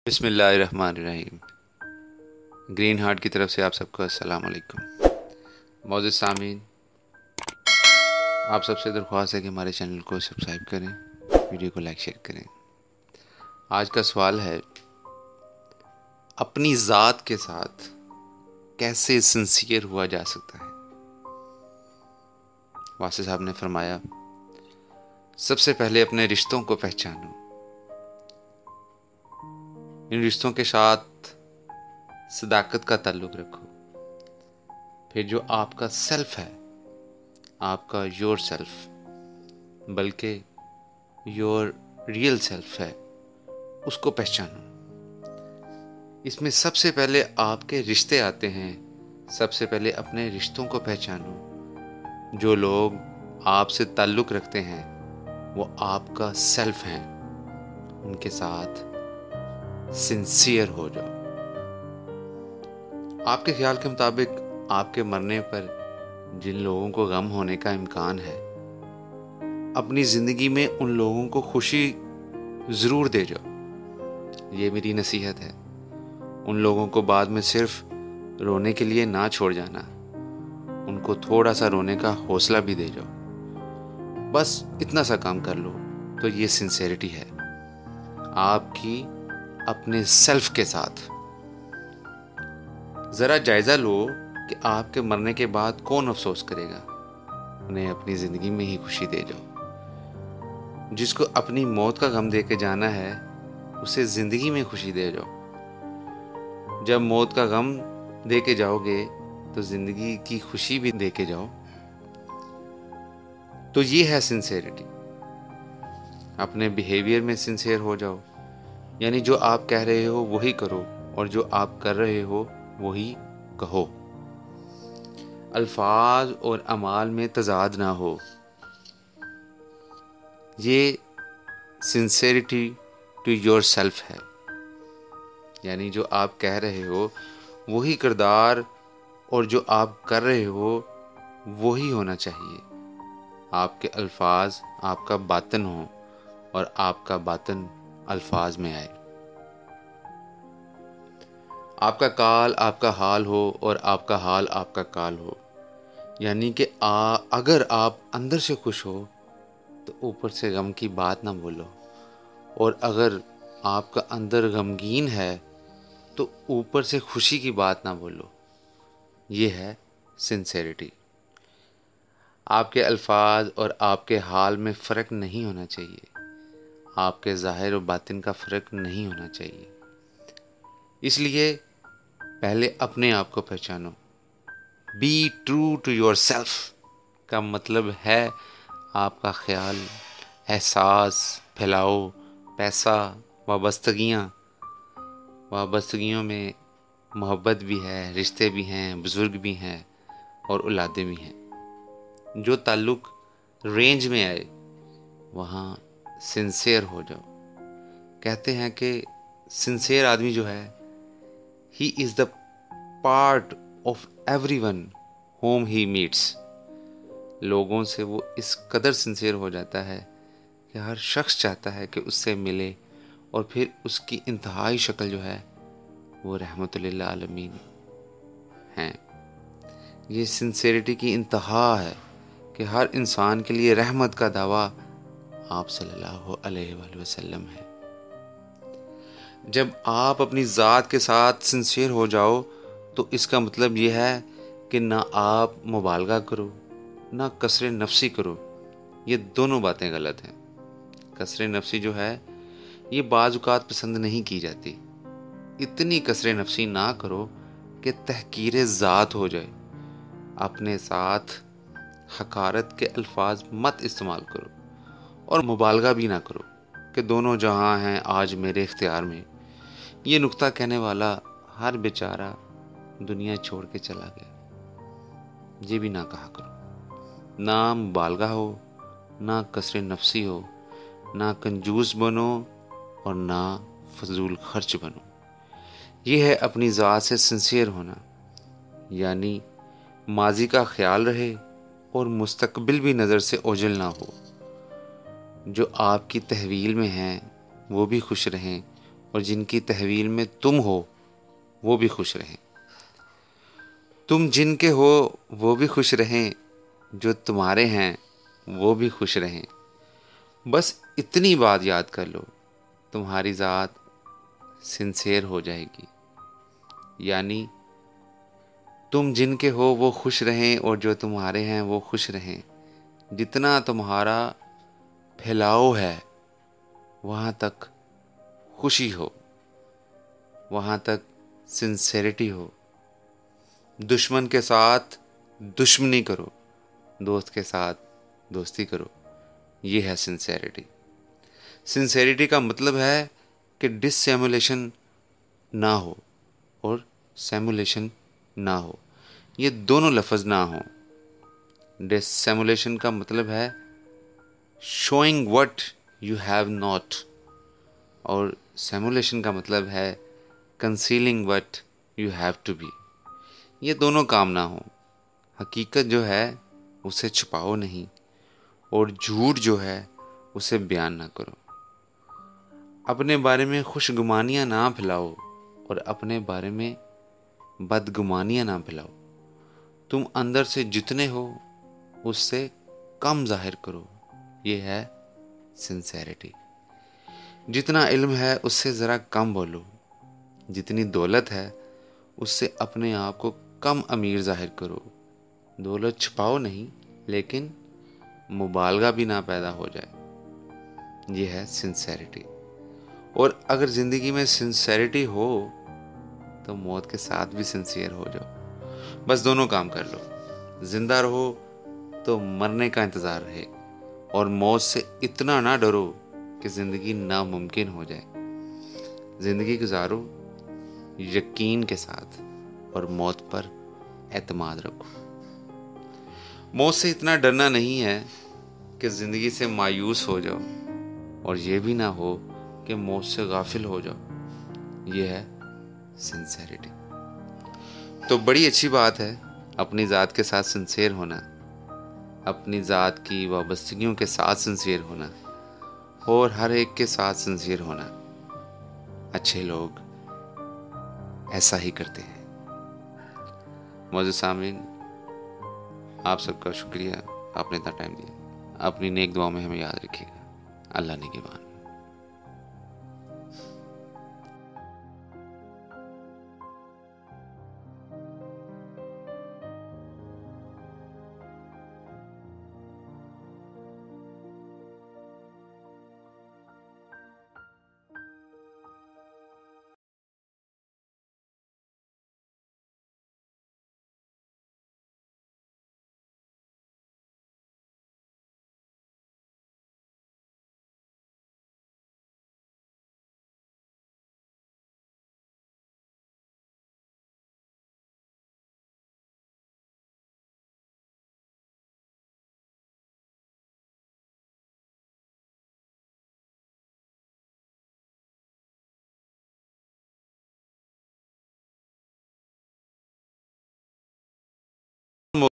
बिस्मिल्लाहिर्रहमानिर्रहीम। Green heart की तरफ से आप सबको अस्सलाम वालेकुम। मौजूद सामीन, आप सबसे दरख्वास्त है कि हमारे चैनल को सब्सक्राइब करें, वीडियो को लाइक शेयर करें। आज का सवाल है, अपनी ज़ात के साथ कैसे सिंसियर हुआ जा सकता है। वासिफ साहब ने फरमाया, सबसे पहले अपने रिश्तों को पहचानो। इन रिश्तों के साथ सदाकत का ताल्लुक़ रखो। फिर जो आपका सेल्फ है, आपका योर सेल्फ, बल्कि योर रियल सेल्फ है, उसको पहचानो। इसमें सबसे पहले आपके रिश्ते आते हैं। सबसे पहले अपने रिश्तों को पहचानो। जो लोग आपसे ताल्लुक़ रखते हैं वो आपका सेल्फ हैं, उनके साथ सिंसियर हो जाओ। आपके ख्याल के मुताबिक आपके मरने पर जिन लोगों को गम होने का इम्कान है, अपनी ज़िंदगी में उन लोगों को खुशी ज़रूर दे जाओ। ये मेरी नसीहत है। उन लोगों को बाद में सिर्फ रोने के लिए ना छोड़ जाना, उनको थोड़ा सा रोने का हौसला भी दे जाओ। बस इतना सा काम कर लो तो ये सिंसेरिटी है आपकी अपने सेल्फ के साथ। ज़रा जायज़ा लो कि आपके मरने के बाद कौन अफसोस करेगा। उन्हें अपनी ज़िंदगी में ही खुशी दे जाओ। जिसको अपनी मौत का गम दे के जाना है, उसे ज़िंदगी में खुशी दे जाओ। जब मौत का गम दे के जाओगे तो ज़िंदगी की खुशी भी दे के जाओ। तो ये है सिंसेरिटी। अपने बिहेवियर में सिंसियर हो जाओ, यानी जो आप कह रहे हो वही करो और जो आप कर रहे हो वही कहो। अल्फाज और अमाल में तजाद ना हो। ये सिंसेरिटी टू योर सेल्फ है, यानी जो आप कह रहे हो वही किरदार और जो आप कर रहे हो वही होना चाहिए। आपके अल्फाज आपका बातन हो और आपका बातन अल्फाज में आए। आपका काल आपका हाल हो और आपका हाल आपका काल हो। यानी कि अगर आप अंदर से खुश हो तो ऊपर से गम की बात ना बोलो, और अगर आपका अंदर गमगीन है तो ऊपर से खुशी की बात ना बोलो। ये है सिंसेरिटी। आपके अल्फाज और आपके हाल में फ़र्क नहीं होना चाहिए। आपके ज़ाहिर और बातिन का फ़र्क नहीं होना चाहिए। इसलिए पहले अपने आप को पहचानो। Be true to yourself का मतलब है आपका ख्याल, एहसास फैलाओ, पैसा, वाबस्तगियों में मोहब्बत भी है, रिश्ते भी हैं, बुज़ुर्ग भी हैं और औलादें भी हैं। जो ताल्लुक़ रेंज में आए वहाँ सिंसियर हो जाओ। कहते हैं कि सिंसियर आदमी जो है, he is the part of everyone whom he meets. लोगों से वो इस कदर सिंसियर हो जाता है कि हर शख्स चाहता है कि उससे मिले, और फिर उसकी इंतहाई शक्ल जो है वो रहमतुल्लिल आलमीन हैं। ये सिंसियरिटी की इंतहा है कि हर इंसान के लिए रहमत का दावा आप सल्लल्लाहु अलैहि वसल्लम है। जब आप अपनी ज़ात के साथ सिंसियर हो जाओ तो इसका मतलब यह है कि ना आप मुबालगा करो, ना कसरे नफ्सी करो। ये दोनों बातें गलत हैं। कसरे नफ्सी जो है ये बाज़-औक़ात पसंद नहीं की जाती। इतनी कसरे नफ्सी ना करो कि तहकीर ज़ात हो जाए। अपने साथ हकारत के अल्फाज मत इस्तेमाल करो और मुबालगा भी ना करो कि दोनों जहां हैं आज मेरे इख्तियार में। ये नुक्ता कहने वाला हर बेचारा दुनिया छोड़ के चला गया। ये भी ना कहा करो। ना मुबालगा हो, ना कसरे नफ्सी हो, ना कंजूस बनो और ना फजूल खर्च बनो। ये है अपनी ज़ात से सिंसियर होना, यानी माजी का ख्याल रहे और मुस्तकबिल भी नज़र से ओझल ना हो। जो आपकी तहवील में हैं वो भी खुश रहें और जिनकी तहवील में तुम हो वो भी खुश रहें। तुम जिनके हो वो भी खुश रहें, जो तुम्हारे हैं वो भी खुश रहें। बस इतनी बात याद कर लो, तुम्हारी ज़ात सिंसेर हो जाएगी। यानी तुम जिनके हो वो खुश रहें और जो तुम्हारे हैं वो खुश रहें। जितना तुम्हारा फैलाव है वहाँ तक खुशी हो, वहाँ तक सिंसेरिटी हो। दुश्मन के साथ दुश्मनी करो, दोस्त के साथ दोस्ती करो। ये है सिंसेरिटी। सिंसेरिटी का मतलब है कि डिसएमुलेशन ना हो और सेमुलेशन ना हो, ये दोनों लफ्ज़ ना हो। डिसएमुलेशन का मतलब है showing what you have not, और सेमुलेशन का मतलब है concealing what you have to be. ये दोनों काम ना हो। हकीकत जो है उसे छुपाओ नहीं, और झूठ जो है उसे बयान ना करो। अपने बारे में खुशगुमानियाँ ना फैलाओ और अपने बारे में बदगुमानियाँ ना फैलाओ। तुम अंदर से जितने हो उससे कम जाहिर करो। ये है सिंसेरिटी। जितना इल्म है उससे ज़रा कम बोलो। जितनी दौलत है उससे अपने आप को कम अमीर जाहिर करो। दौलत छुपाओ नहीं, लेकिन मुबालगा भी ना पैदा हो जाए। ये है सिंसेरिटी। और अगर ज़िंदगी में सिंसेरिटी हो तो मौत के साथ भी सिंसियर हो जाओ। बस दोनों काम कर लो। जिंदा रहो तो मरने का इंतज़ार रहे, और मौत से इतना ना डरो कि ज़िंदगी नामुमकिन हो जाए। ज़िंदगी गुजारो यकीन के साथ और मौत पर एतमाद रखो। मौत से इतना डरना नहीं है कि ज़िंदगी से मायूस हो जाओ, और ये भी ना हो कि मौत से गाफिल हो जाओ। ये है सिंसेरिटी। तो बड़ी अच्छी बात है अपनी ज़ात के साथ सिंसेर होना, अपनी ज़ात की वाबस्तगियों के साथ सिंसियर होना, और हर एक के साथ सिंसियर होना। अच्छे लोग ऐसा ही करते हैं। मौजूद सामीन, आप सबका शुक्रिया, आपने इतना टाइम दिया। अपनी नेक दुआ में हमें याद रखिएगा। अल्लाह निगहबान।